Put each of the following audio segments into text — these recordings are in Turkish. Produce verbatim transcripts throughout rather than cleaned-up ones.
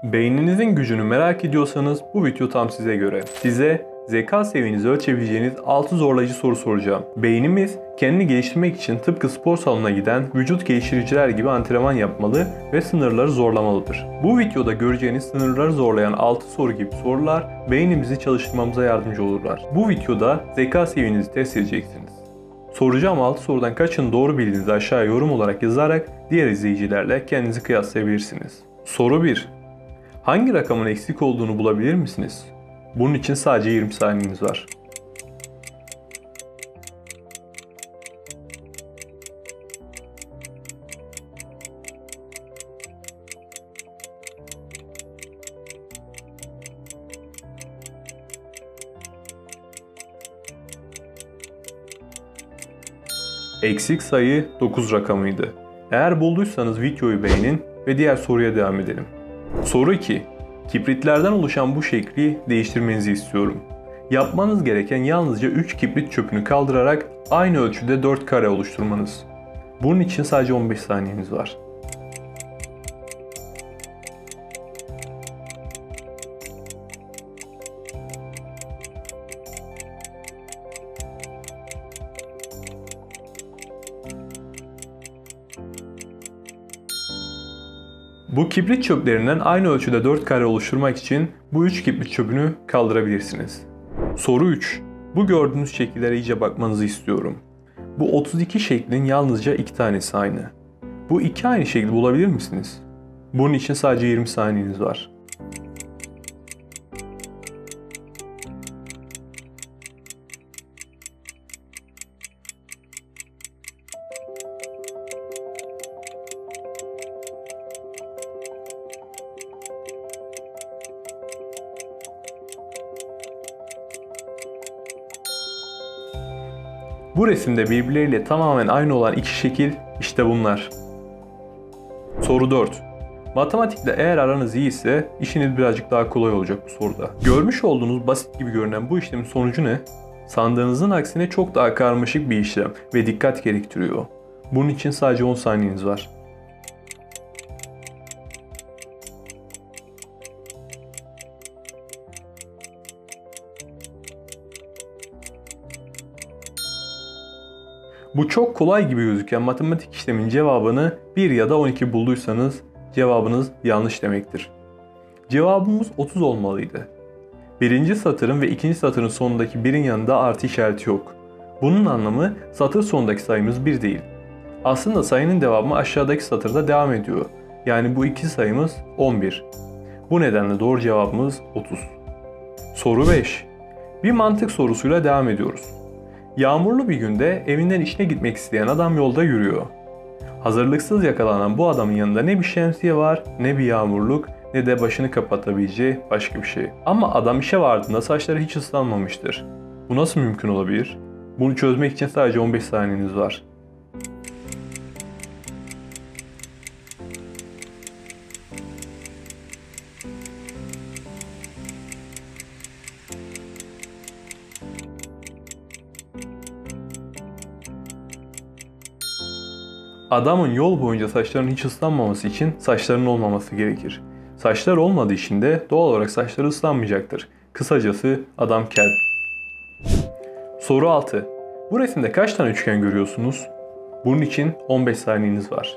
Beyninizin gücünü merak ediyorsanız bu video tam size göre. Size zeka seviyenizi ölçebileceğiniz altı zorlayıcı soru soracağım. Beynimiz kendini geliştirmek için tıpkı spor salonuna giden vücut geliştiriciler gibi antrenman yapmalı ve sınırları zorlamalıdır. Bu videoda göreceğiniz sınırları zorlayan altı soru gibi sorular beynimizi çalıştırmamıza yardımcı olurlar. Bu videoda zeka seviyenizi test edeceksiniz. Soracağım altı sorudan kaçını doğru bildiğinizi aşağıya yorum olarak yazarak diğer izleyicilerle kendinizi kıyaslayabilirsiniz. Soru bir. Hangi rakamın eksik olduğunu bulabilir misiniz? Bunun için sadece yirmi saniyeniz var. Eksik sayı dokuz rakamıydı. Eğer bulduysanız videoyu beğenin ve diğer soruya devam edelim. Soru iki. Kibritlerden oluşan bu şekli değiştirmenizi istiyorum. Yapmanız gereken yalnızca üç kibrit çöpünü kaldırarak aynı ölçüde dört kare oluşturmanız. Bunun için sadece on beş saniyeniz var. Bu kibrit çöplerinden aynı ölçüde dört kare oluşturmak için bu üç kibrit çöpünü kaldırabilirsiniz. Soru üç. Bu gördüğünüz şekillere iyice bakmanızı istiyorum. Bu otuz iki şeklin yalnızca iki tanesi aynı. Bu iki aynı şekli bulabilir misiniz? Bunun için sadece yirmi saniyeniz var. Bu resimde birbirleriyle tamamen aynı olan iki şekil işte bunlar. Soru dört. Matematikle eğer aranız iyi ise işiniz birazcık daha kolay olacak bu soruda. Görmüş olduğunuz basit gibi görünen bu işlemin sonucu ne? Sandığınızın aksine çok daha karmaşık bir işlem ve dikkat gerektiriyor. Bunun için sadece on saniyeniz var. Bu çok kolay gibi gözüken matematik işlemin cevabını bir ya da on iki bulduysanız cevabınız yanlış demektir. Cevabımız otuz olmalıydı. Birinci satırın ve ikinci satırın sonundaki birin yanında artı işareti yok. Bunun anlamı satır sonundaki sayımız bir değil. Aslında sayının devamı aşağıdaki satırda devam ediyor. Yani bu iki sayımız on bir. Bu nedenle doğru cevabımız otuz. Soru beş. Bir mantık sorusuyla devam ediyoruz. Yağmurlu bir günde evinden işine gitmek isteyen adam yolda yürüyor. Hazırlıksız yakalanan bu adamın yanında ne bir şemsiye var, ne bir yağmurluk, ne de başını kapatabileceği başka bir şey. Ama adam işe vardığında saçları hiç ıslanmamıştır. Bu nasıl mümkün olabilir? Bunu çözmek için sadece on beş saniyeniz var. Adamın yol boyunca saçlarının hiç ıslanmaması için saçlarının olmaması gerekir. Saçlar olmadığı için de doğal olarak saçları ıslanmayacaktır. Kısacası adam kel. Soru altı. Bu resimde kaç tane üçgen görüyorsunuz? Bunun için on beş saniyeniz var.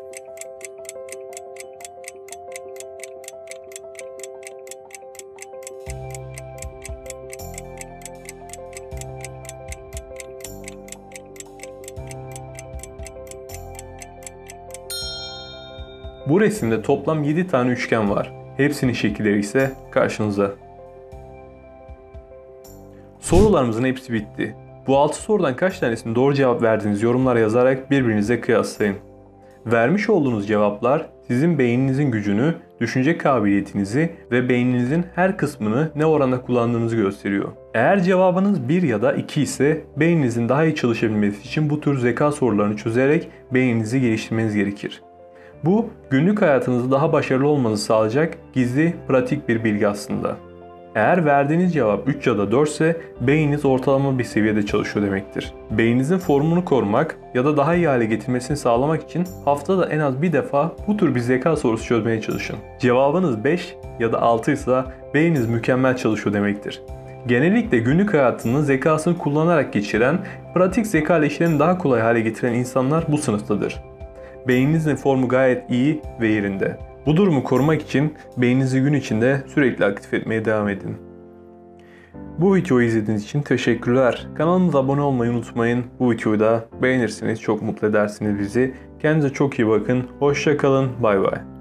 Bu resimde toplam yedi tane üçgen var. Hepsinin şekilleri ise karşınızda. Sorularımızın hepsi bitti. Bu altı sorudan kaç tanesini doğru cevap verdiğiniz yorumlara yazarak birbirinize kıyaslayın. Vermiş olduğunuz cevaplar sizin beyninizin gücünü, düşünce kabiliyetinizi ve beyninizin her kısmını ne oranda kullandığınızı gösteriyor. Eğer cevabınız bir ya da iki ise beyninizin daha iyi çalışabilmesi için bu tür zeka sorularını çözerek beyninizi geliştirmeniz gerekir. Bu, günlük hayatınızda daha başarılı olmanızı sağlayacak gizli, pratik bir bilgi aslında. Eğer verdiğiniz cevap üç ya da dört ise beyniniz ortalama bir seviyede çalışıyor demektir. Beyninizin formunu korumak ya da daha iyi hale getirmesini sağlamak için haftada en az bir defa bu tür bir zeka sorusu çözmeye çalışın. Cevabınız beş ya da altı ise beyniniz mükemmel çalışıyor demektir. Genellikle günlük hayatını zekasını kullanarak geçiren, pratik zeka ile işlerini daha kolay hale getiren insanlar bu sınıftadır. Beyninizin formu gayet iyi ve yerinde. Bu durumu korumak için beyninizi gün içinde sürekli aktif etmeye devam edin. Bu videoyu izlediğiniz için teşekkürler. Kanalımıza abone olmayı unutmayın. Bu videoyu da beğenirsiniz, çok mutlu edersiniz bizi. Kendinize çok iyi bakın. Hoşça kalın. Bay bay.